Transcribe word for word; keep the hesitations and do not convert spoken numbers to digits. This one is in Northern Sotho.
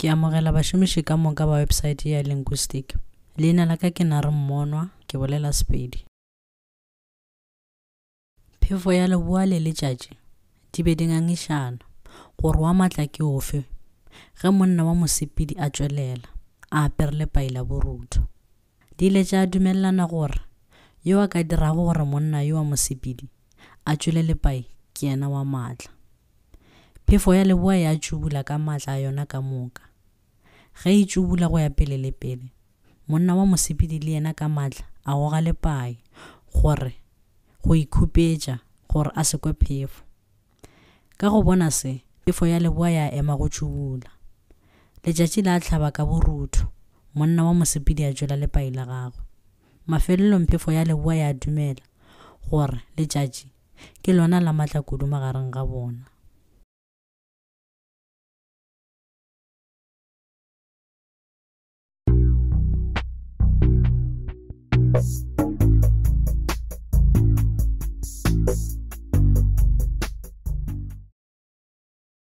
Ke amogela bašomiši ka moka ba website ya linguistic. Leina la ka ke Nare Mmonwa, ke bolela Sepedi. Phefo ya leboa le letšatši di be di ngangišana gore wa matla ke ofe ge monna wa Mosepedi a tšwelela a aperele paila borutho. Di ile tša dumellana gore yo a ka dirago gore monna yo wa Mosepedi a tšwelele pai ke yena wa matla. Phefo ya leboa ya tšubula ka matla a yona ka moka. Ge e tšubula go ya pele le pele, monna wa Mosepedi le yena ka matla a goga le pai gore go ikhupetša gore a sekwe phefo. Ka go bona se, phefo ya leboa ya ema go tšubula. Letšatši la hlaba ka borutho, monna wa Mosepedi a tšwela le pai la gagwe. Mafelelong phefo ya leboa ya dumela gore letšatši ke lona la matla kudu magareng ga bona.